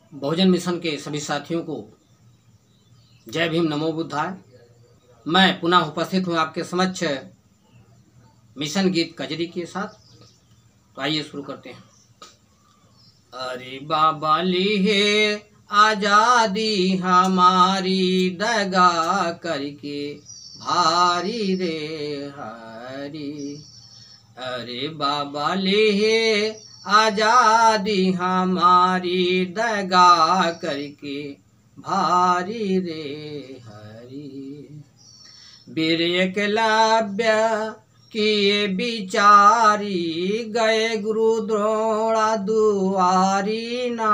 बहुजन mission के सभी साथियों को जय भीम, नमो बुद्धाय। मैं पुनः उपस्थित हूँ आपके समक्ष मिशन गीत कजरी के साथ। तो आइए शुरू करते हैं। अरे बाबा लिहे आजादी हमारी, दगा करके भारी रे हरी। अरे बाबा लिहे आजादी हमारी, दगा करके भारी रे हरी। वीर एकलव्य किए बिचारी, गए गुरु द्रोणा दुआरी ना।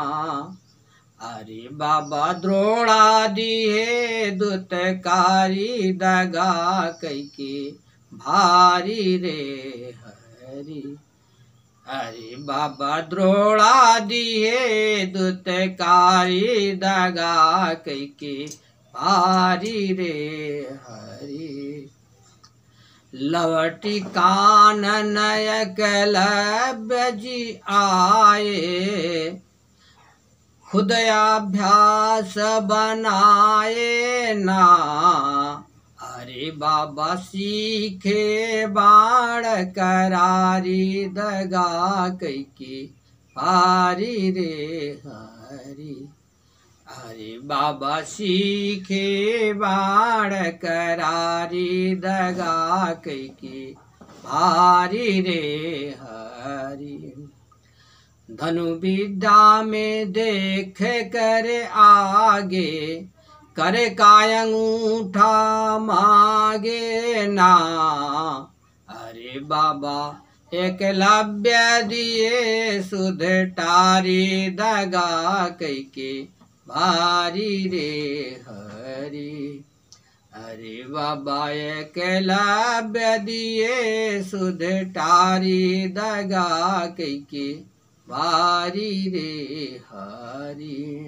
अरे बाबा द्रोणा दिए दुतकारी, दगा कैके भारी रे हरी। अरे बाबा द्रोणा दिए दुतकारी, दगा कैके भारी रे हरी। लवटी कानन एकलव्य जी आए, खुद अभ्यास बनाए ना। अरे बाबा सीखे बाण करारी, दगा कैके भारी रे हरी। अरे बाबा सीखे बाण करारी, दगा कैके भारी रे हरी। धनु विद्या में देख कर आगे, करे काय अंगूठा मागे ना। अरे बाबा एकलव्य दिए सुध टारी, दगा कैके भारी रे हरी। अरे बाबा एकलव्य दिए सुध टारी, दगा कैके भारी रे हरी।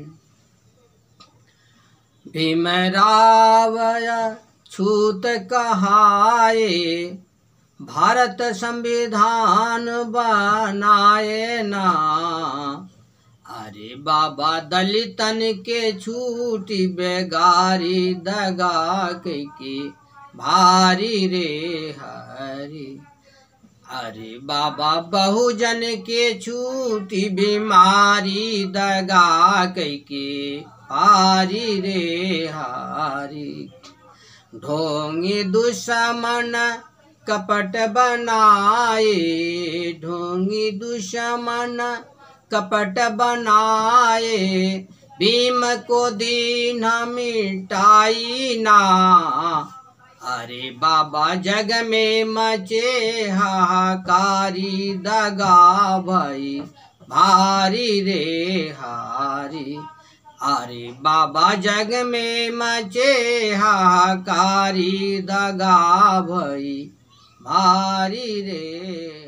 भीमरावय छूत कहाए, भारत संविधान बनाए ना। अरे बाबा दलितन के छूटी बेगारी, दगा कैके भारी रे हरी। अरे बाबा बहुजन के छूटी बीमारी, दगा कैके भारी रे हारी। ढोंगी दुश्मन कपट बनाए, ढोंगी दुश्मन कपट बनाए, भीम को दीन मिटाई ना। अरे बाबा जग में मचे हाहाकारी, दगा भई भारी रे हारी। अरे बाबा जग में मचे हाहाकारी, दगा भई भारी रे।